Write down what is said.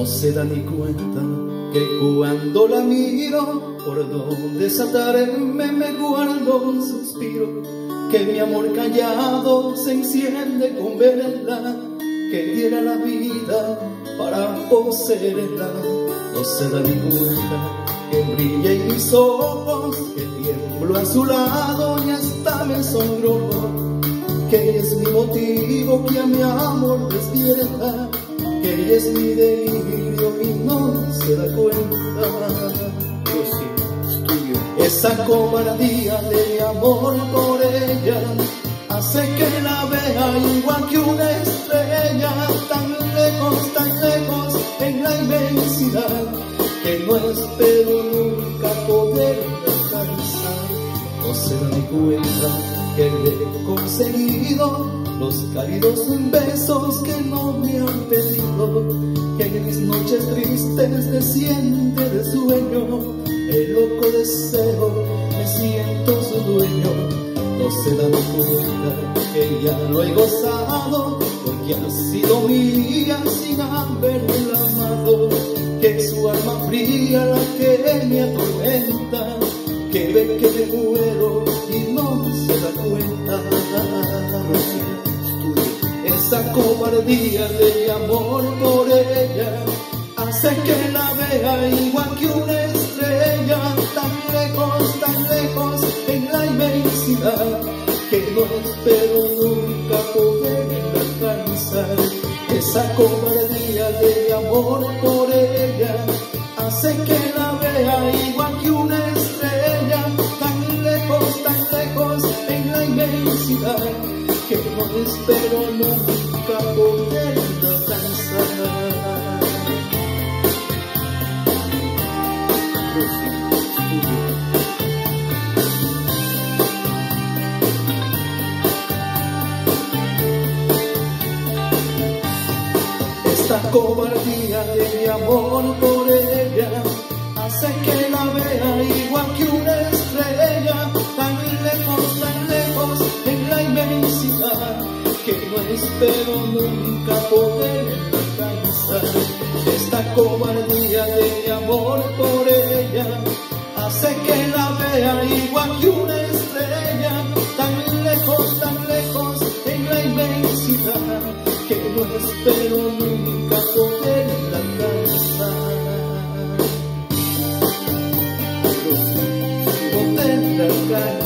no se da ni cuenta que cuando la miro, por donde desatarme me guardo un suspiro, que mi amor callado se enciende con verla, que diera la vida para poseerla. No se da ni cuenta que brilla en mis ojos, que tiemblo a su lado y hasta me sonrojo, que ella es mi motivo que a mi amor despierta, que ella es mi delirio y no se da cuenta. Esa cobardía de mi amor por ella hace que la vea igual que una estrella, tan lejos en la inmensidad, que no espero nunca poder alcanzar. No se da ni cuenta que le he conseguido los cálidos besos que no me han pedido, que en mis noches tristes desciende de sueño el loco deseo, me siento su dueño. No se da ni cuenta que ya lo he gozado, porque ha sido mía sin haberla amado, que es su alma fría la que me atormenta, que ve que me muero y no se da cuenta. Esa cobardía de amor por ella hace que la vea igual que una estrella, tan lejos en la inmensidad, que no espero nunca poder alcanzar. Esa cobardía de amor por ella hace que la vea igual que una estrella, tan lejos en la inmensidad, que no espero nunca poder alcanzar. Esta cobardía de mi amor por ella hace que la vea igual que una estrella, tan lejos en la inmensidad, que no espero nunca poder alcanzar. Esta cobardía de mi amor por ella hace que la vea igual que una estrella, tan lejos en la inmensidad, que no espero nunca poder alcanzar. Poder alcanzar.